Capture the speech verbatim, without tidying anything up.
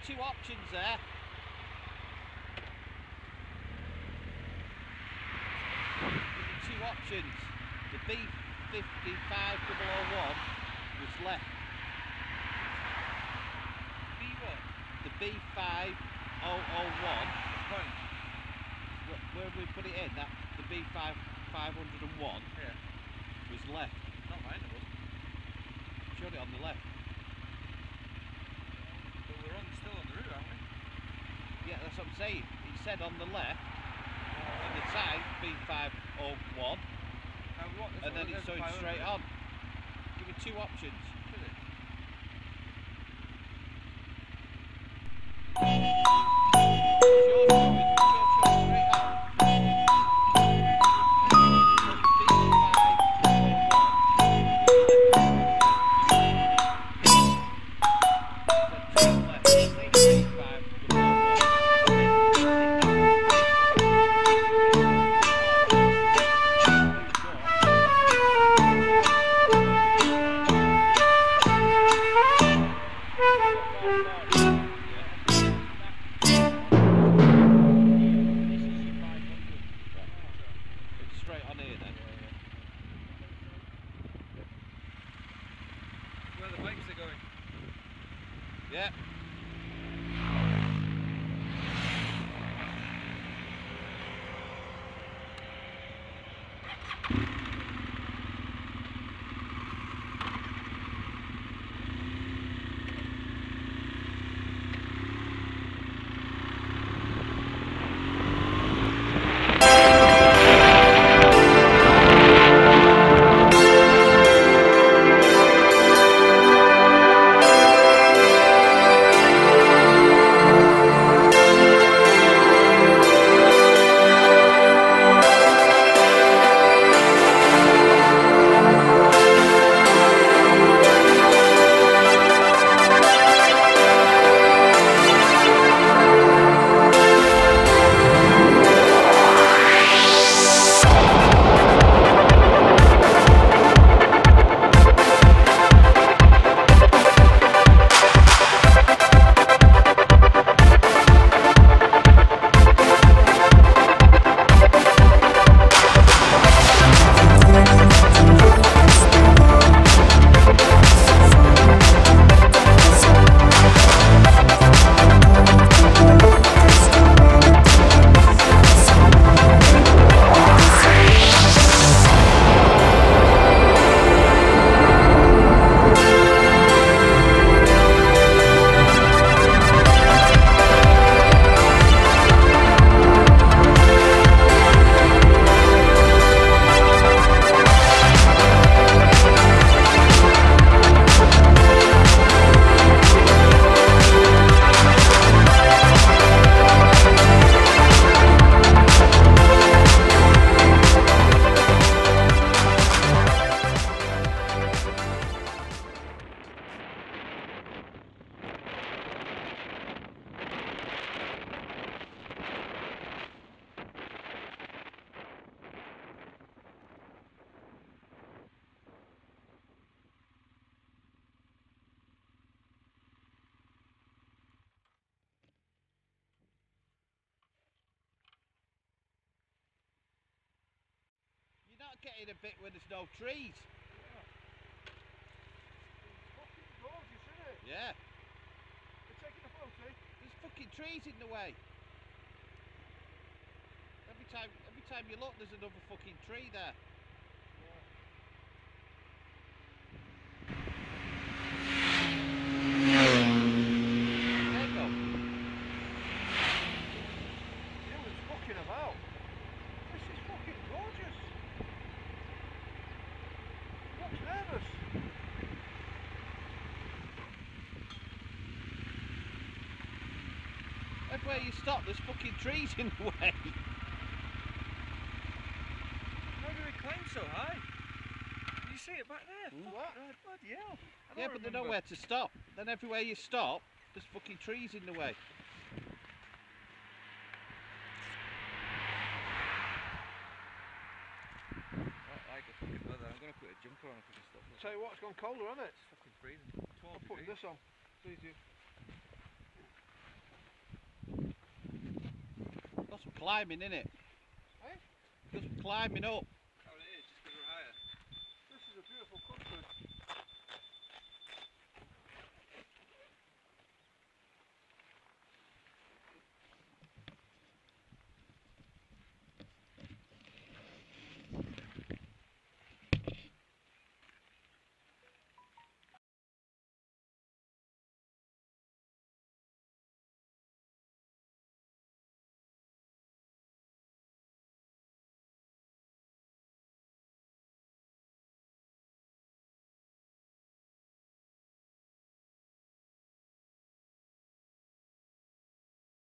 two options there. Give you two options. The B fifty-five double oh one was left. B what? The B five oh oh one. Point. Where we put it in, that the B five five oh one Yeah. was left. Not mine, it wasn't. Showed it on the left. But we're on still on the route, aren't we? Yeah, that's what I'm saying. It said on the left, on the side, B five oh one, Now what? and then it's showing straight on. Give me two options. Is it? Sure, showing, sure, showing straight on. Straight on here then. Where the bikes are going. Yeah. You're not getting a bit where there's no trees. Yeah. It's fucking gorgeous, isn't it? Yeah. We're taking a photo. There's fucking trees in the way. Every time, every time you look, there's another fucking tree there. Yeah. There you go. He was fucking about. This is fucking gorgeous. He looks nervous. Everywhere you stop, there's fucking trees in the way. How do we climb so high? Did you see it back there? Mm. Fuck, What? right, bloody hell. I Yeah, don't but there's remember. nowhere to stop. Then everywhere you stop, there's fucking trees in the way. I like the fucking weather. I'm going to put a jumper on if we can stop this. Tell you what, it's gone colder, hasn't it? It's fucking freezing. twelve I'm putting degrees. this on. Please do. Just climbing in it. Eh? Just climbing up.